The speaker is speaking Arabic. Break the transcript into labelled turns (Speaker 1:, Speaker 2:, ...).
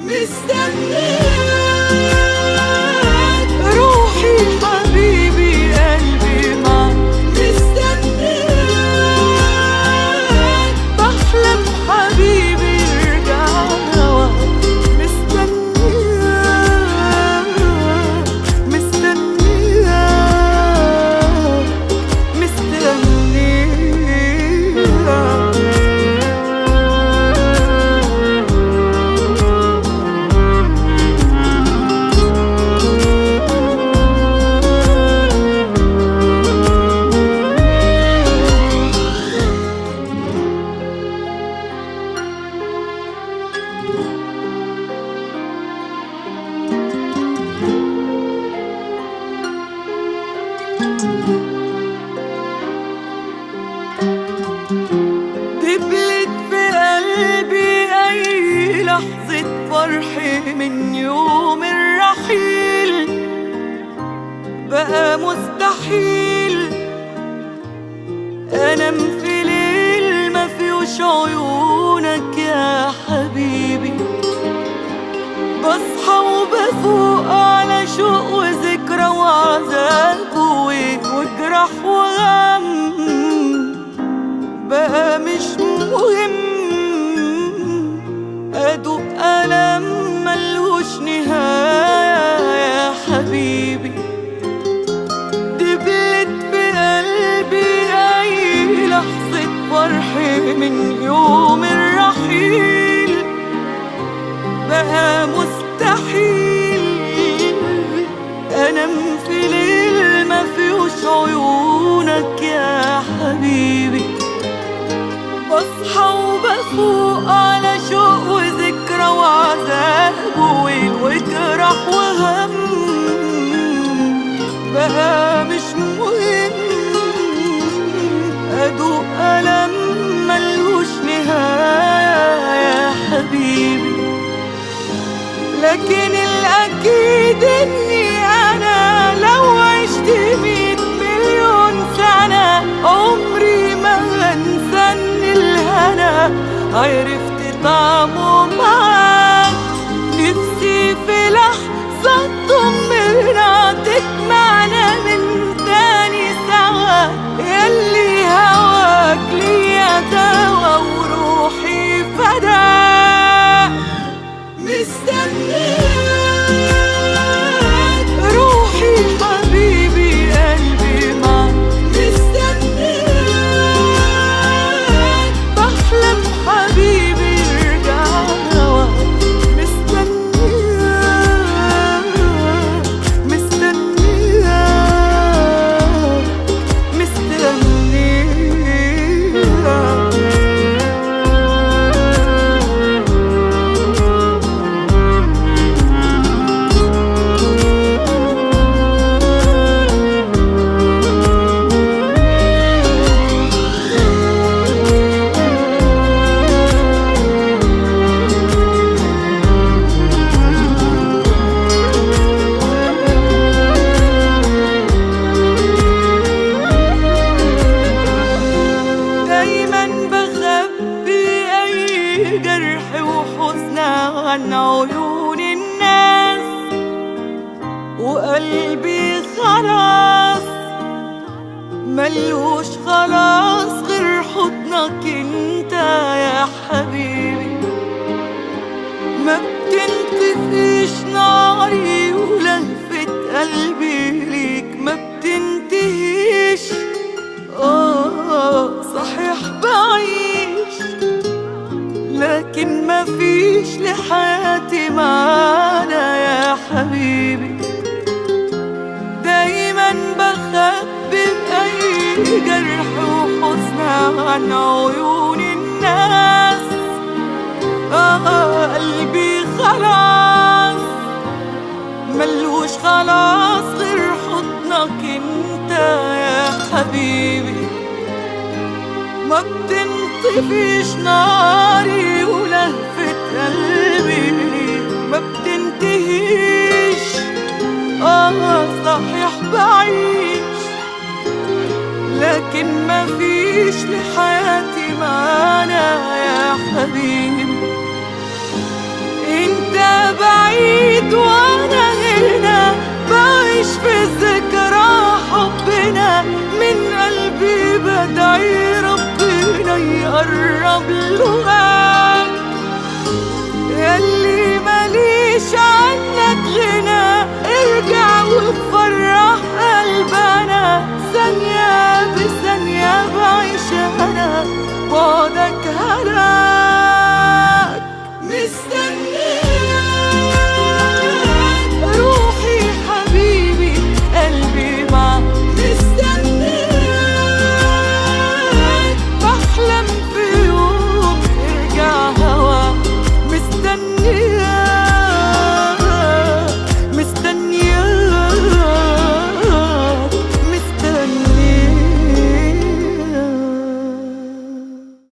Speaker 1: مستنياك روحي حبيبي قلبي معاك مستنياك بحلم حبيبي يرجع هواك مستنياك مستنياك مستنياك دبلت في قلبي أي لحظة فرحي من يوم الرحيل بقى مستحيل أنام في ليل ما فيهوش عيونك يا حبيبي بصحى وبفوق على شوق وذكرى وعذاب وجرح وغم بقى مش مهم أدوق ألم ملوش نهاية يا حبيبي دبلت في قلبي أي لحظة فرحي من يوم الرحيل بقى مستحيل أنام في ليل ما فيهوش عيونك يا حبيبي بصحى وبفوق على شوق وذكرى وعذاب وجرح وهم بقى مش مهم أدوق ألم ملوش نهاية يا حبيبي لكن الأكيد إني أنا لو عشت 100 مليون سنة عمري ما هنسى إن الهنا عرفت طعمه معاك نفسي في لحظة تطمنا تجمعنا من تاني سوا ياللي هواك ليا دوا وروحي فداك مستنياك روحي حبيبي قلبي معاك مستنياك بحلم حبيبي يرجع هواك مستنياك مستنياك مستنياك عن عيون الناس وقلبي خلاص ملوش خلاص غير حضنك انت يا حبيبي ما بتنطفيش ناري ولهفة قلبي ليك ما بتنتهيش صحيح بعيش لكن ما فيش لحياتي معانا يا حبيبي دايما بخبي بأي جرح وحزن عن عيون الناس قلبي خلاص ملوش خلاص غير حضنك انت يا حبيبي ما بتنطفيش ناري ولهفة قلبي ما بتنتهيش صحيح بعيش لكن ما فيش لحياتي معانا يا حبيبي انت بدعي ربنا يقرب له